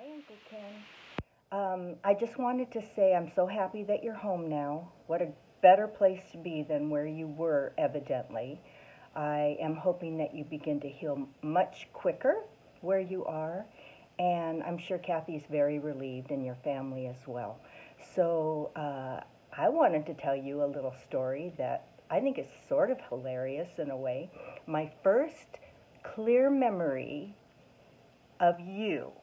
Hi, Uncle Ken. I just wanted to say I'm so happy that you're home now. What a better place to be than where you were, evidently. I am hoping that you begin to heal much quicker where you are, and I'm sure Kathy's very relieved and your family as well. So, I wanted to tell you a little story that I think is sort of hilarious in a way. My first clear memory of you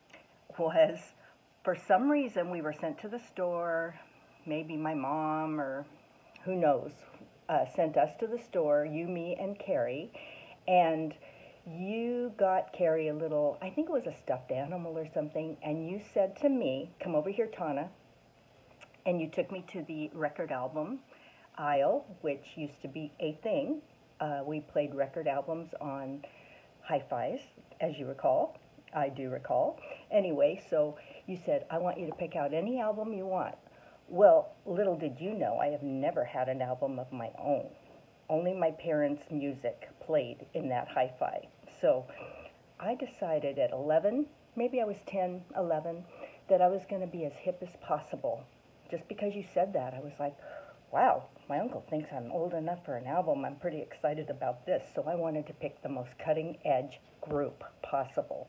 was for some reason we were sent to the store. Maybe my mom or who knows sent us to the store, you, me, and Carrie. And you got Carrie a little, I think it was a stuffed animal or something. And you said to me, "Come over here, Tana." And you took me to the record album aisle, which used to be a thing. We played record albums on hi-fis, as you recall. I do recall. Anyway, so you said, "I want you to pick out any album you want." Well, little did you know, I have never had an album of my own. Only my parents' music played in that hi-fi. So I decided at 11, maybe I was 10, 11, that I was going to be as hip as possible. Just because you said that, I was like, wow, my uncle thinks I'm old enough for an album. I'm pretty excited about this. So I wanted to pick the most cutting edge group possible.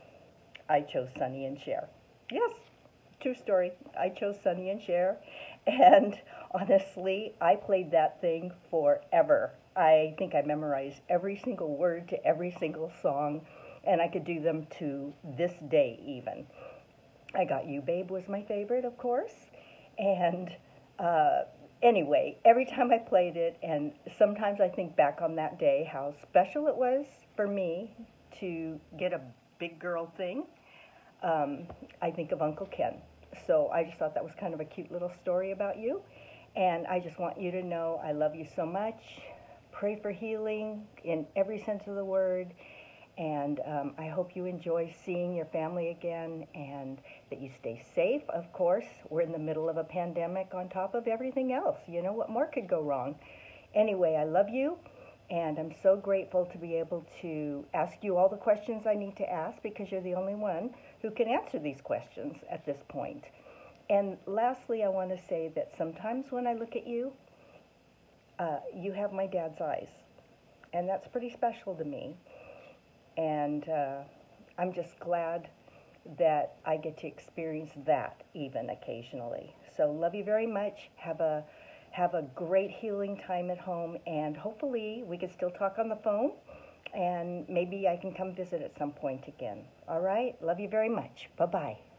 I chose Sonny and Cher. Yes, true story. I chose Sonny and Cher, and honestly, I played that thing forever. I think I memorized every single word to every single song, and I could do them to this day even. I Got You, Babe was my favorite, of course, and uh, anyway, every time I played it, and sometimes I think back on that day, how special it was for me to get a big girl thing. um, I think of Uncle Ken. So I just thought that was kind of a cute little story about you. And I just want you to know I love you so much. Pray for healing in every sense of the word. And I hope you enjoy seeing your family again and that you stay safe, of course. We're in the middle of a pandemic on top of everything else. You know, what more could go wrong? Anyway, I love you. And I'm so grateful to be able to ask you all the questions I need to ask because you're the only one who can answer these questions at this point. And lastly, I want to say that sometimes when I look at you, you have my dad's eyes. And that's pretty special to me. And I'm just glad that I get to experience that even occasionally. So love you very much. Have a great healing time at home, and hopefully we can still talk on the phone, and maybe I can come visit at some point again. All right? Love you very much. Bye-bye.